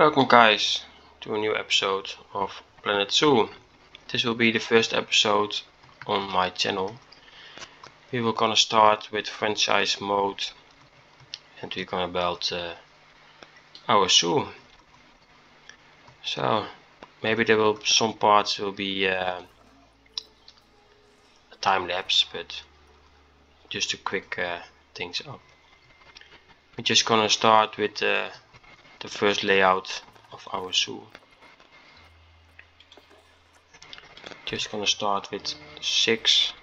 Welcome guys to a new episode of Planet Zoo. This will be the first episode on my channel. We will gonna start with franchise mode and we're gonna build our zoo. So maybe there will some parts will be a time lapse, but just to quick things up. We're just gonna start with the first layout of our zoo. Just gonna start with 6.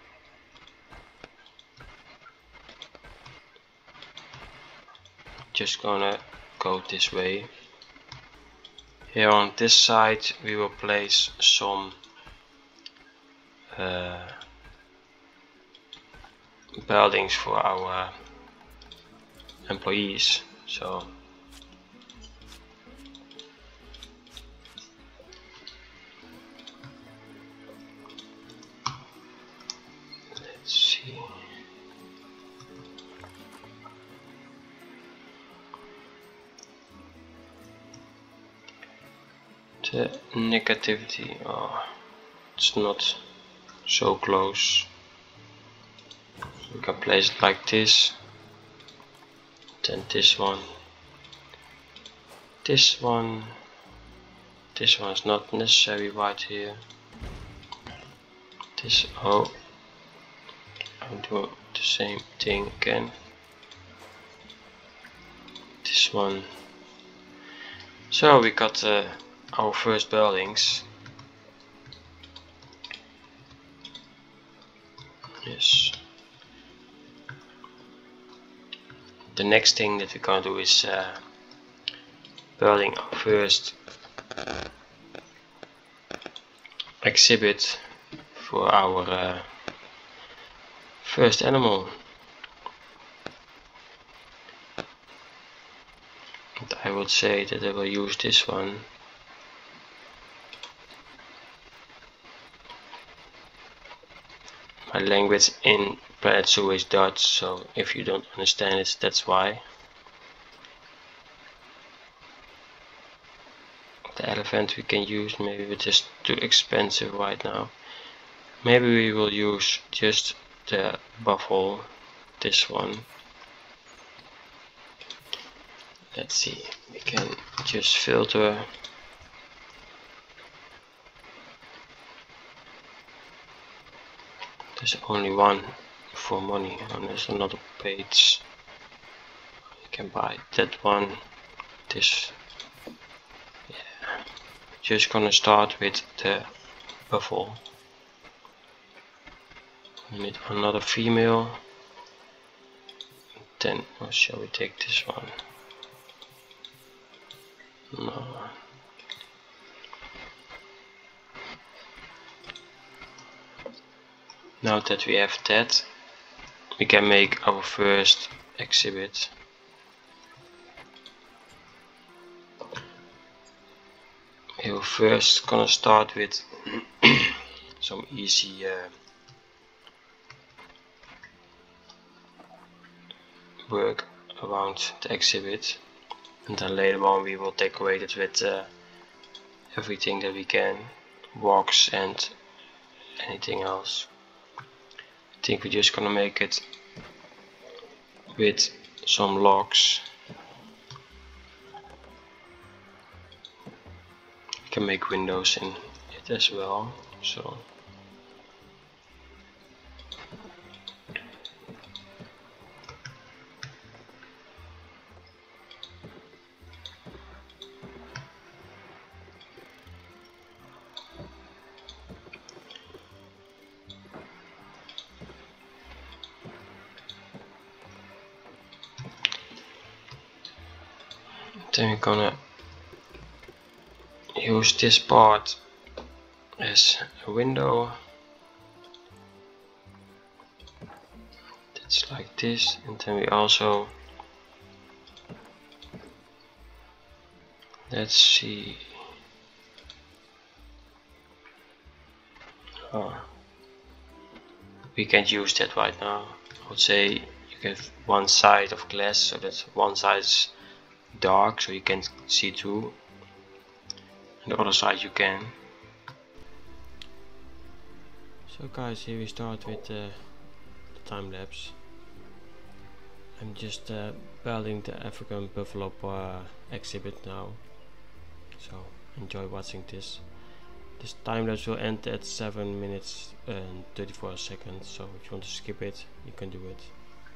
Just gonna go this way. Here on this side we will place some buildings for our employees. So let's see. The negativity, it's not so close. So we can place it like this. Then this one. This one is not necessary right here. This, I'll do the same thing again. This one. So we got our first buildings. Yes. The next thing that we're gonna do is building our first exhibit for our first animal. And I would say that I will use this one. My language in Planet Zoo is Dutch, so if you don't understand it, that's why. The elephant we can use, maybe it's just too expensive right now. Maybe we will use just the buffalo, this one. Let's see, we can just filter. There's only one for money, and there's another page. You can buy that one, this. Yeah. Just gonna start with the buffalo. We need another female. Then, or shall we take this one? No. Now that we have that, we can make our first exhibit. We will first gonna start with some easy work around the exhibit, and then later on we will decorate it with everything that we can, rocks and anything else. I think we're just gonna make it with some logs. We can make windows in it as well, so then we're gonna use this part as a window. It's like this, and then we also, let's see, we can't use that right now. I would say you have one side of glass, so that one side is dark so you can see through, and the other side you can. So guys, here we start with the time lapse. I'm just building the African buffalo exhibit now, so enjoy watching this. This time lapse will end at 7 minutes and 34 seconds, so if you want to skip it, you can do it.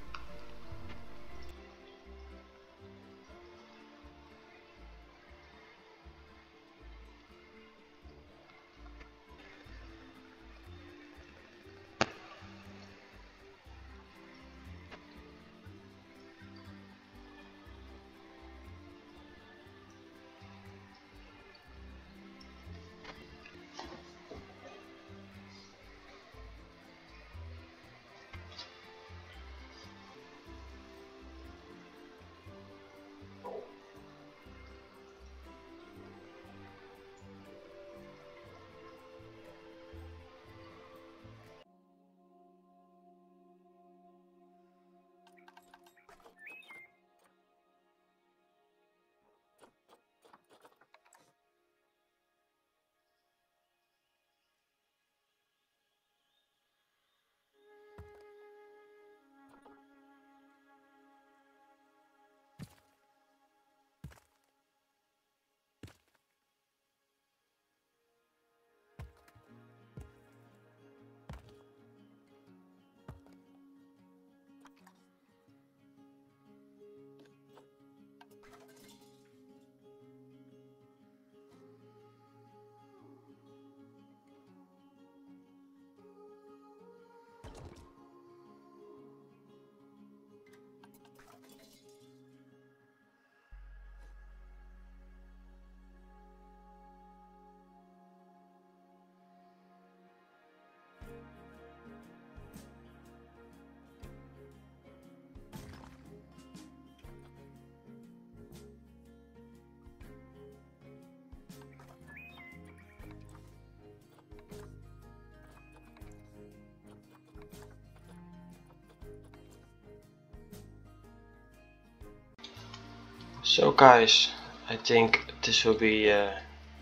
So guys, I think this will be the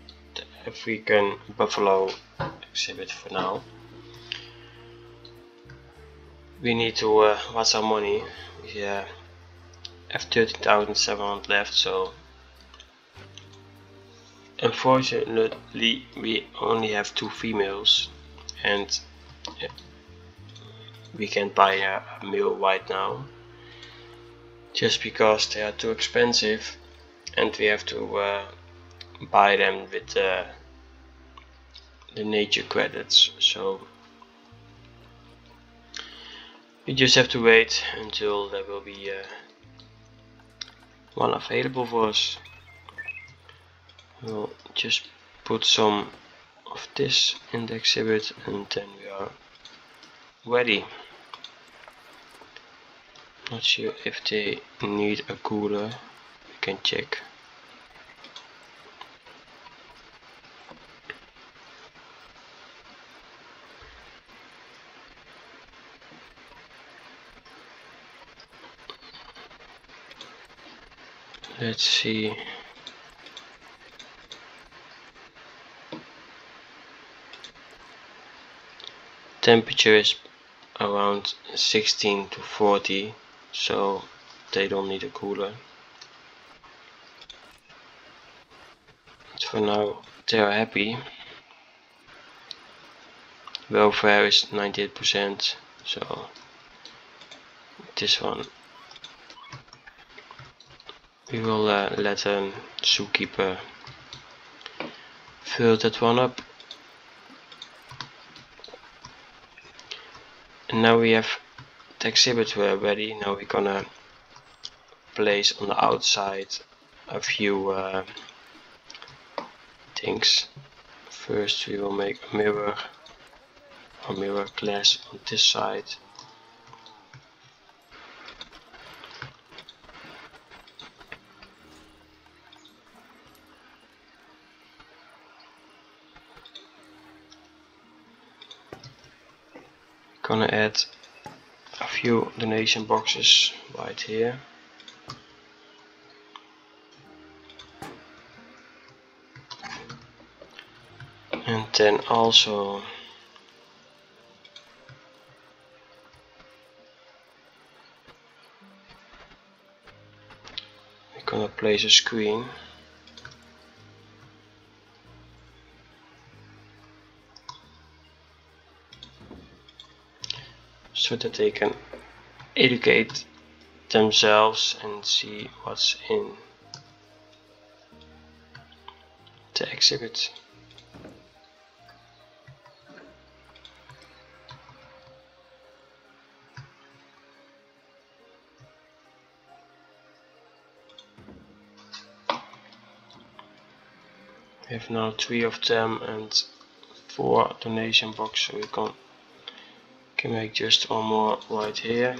African buffalo exhibit for now. We need to watch our money. We have 13,700 left, so unfortunately we only have 2 females, and we can't buy a male right now, just because they are too expensive, and we have to buy them with the nature credits. So we just have to wait until there will be one available for us. We'll just put some of this in the exhibit, and then we are ready. Not sure if they need a cooler, we can check. Let's see. Temperature is around 16 to 40, so they don't need a cooler. But for now they are happy. Welfare is 98%, so this one we will let a zookeeper fill that one up. And now we have the exhibit ready. Now we're gonna place on the outside a few things. First we will make a mirror glass on this side. Gonna add a few donation boxes right here. then also we're gonna place a screen. So that they can educate themselves and see what's in the exhibit. We have now 3 of them and 4 donation boxes, so we can make just one more right here.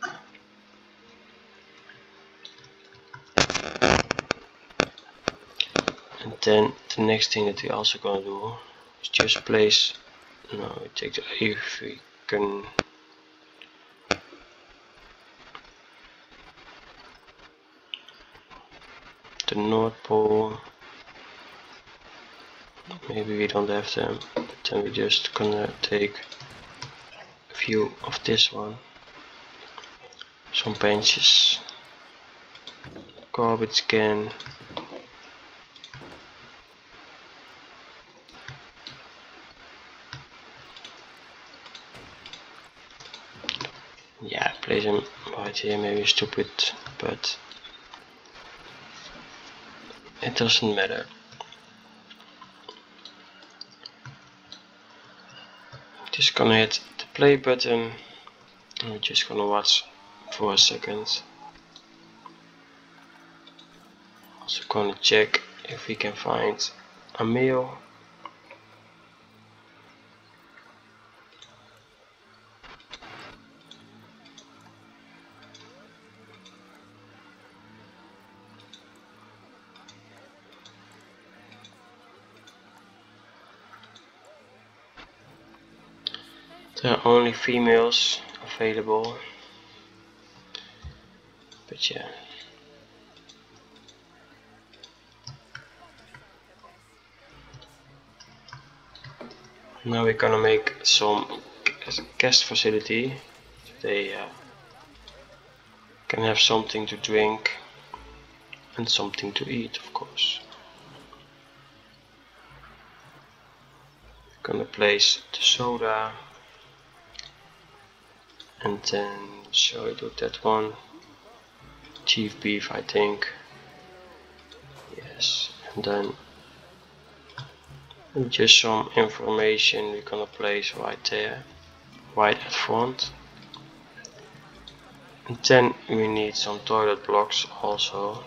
And then the next thing that we also gonna do is just place, now we take the African, the North Pole. Maybe we don't have them, but then we're just gonna take a few of this one, some benches, garbage can, yeah, place them right here, maybe stupid, but it doesn't matter. Just gonna hit the play button and we're just gonna watch for a second. Also gonna check if we can find a meal. There are only females available, but yeah. Now we're gonna make some guest facility. They can have something to drink and something to eat, of course. We're gonna place the soda. And then shall we do that one? Chief beef, I think. Yes. And then just some information we're gonna place right there, right at front. And then we need some toilet blocks also.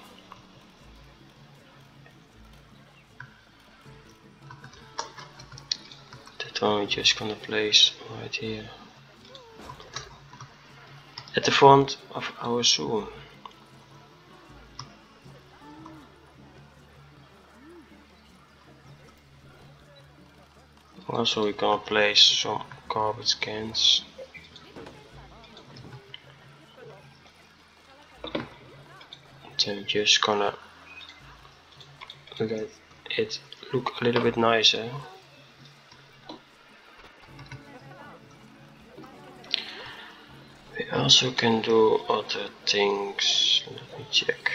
That one we're just gonna place right here, at the front of our zoo. Also we're gonna place some garbage cans. Then we're just gonna let it look a little bit nicer. We also can do other things. Let me check.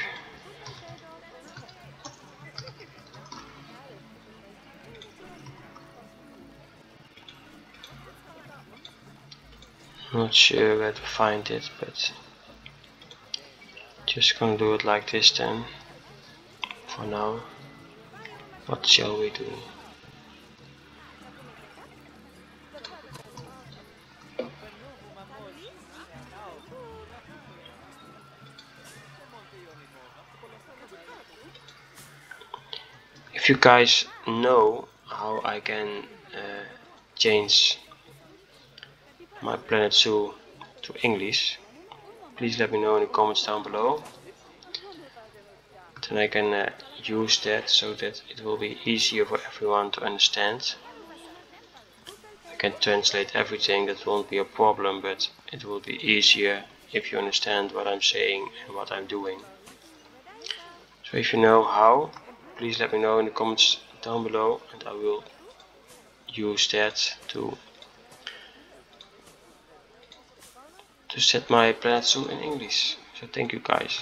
Not sure where to find it, but just gonna do it like this then. For now. What shall we do? If you guys know how I can change my Planet Zoo to English, please let me know in the comments down below. Then I can use that so that it will be easier for everyone to understand. I can translate everything, that won't be a problem, but it will be easier if you understand what I'm saying and what I'm doing. So if you know how, please let me know in the comments down below and I will use that to set my Planet Zoo in English. So thank you guys.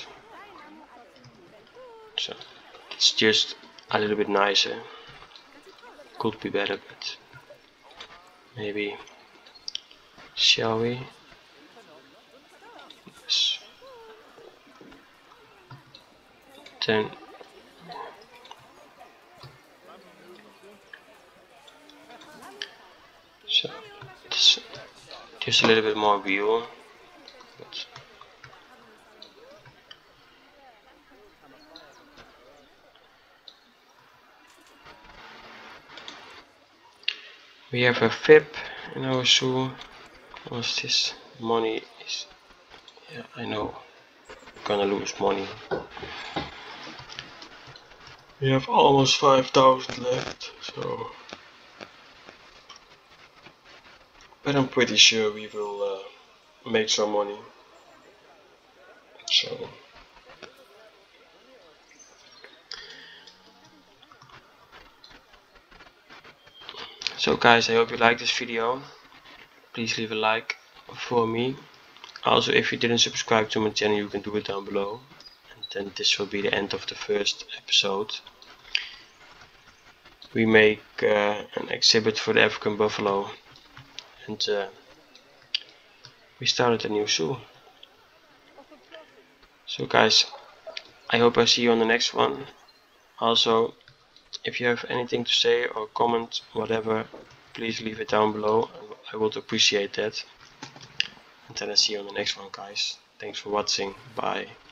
So it's just a little bit nicer. Could be better, but maybe. Shall we? Yes. Then so it's just a little bit more view, but we have a VIP in our zoo. What's this? Money is, yeah, I know, gonna lose money. We have almost 5,000 left, so, but I'm pretty sure we will make some money. So guys, I hope you liked this video. Please leave a like for me. Also, if you didn't subscribe to my channel, you can do it down below. And then this will be the end of the first episode. We make an exhibit for the African buffalo, and we started a new zoo. So guys, I hope I see you on the next one. Also, if you have anything to say or comment, whatever, please leave it down below. I would appreciate that. And then I see you on the next one, guys. Thanks for watching. Bye.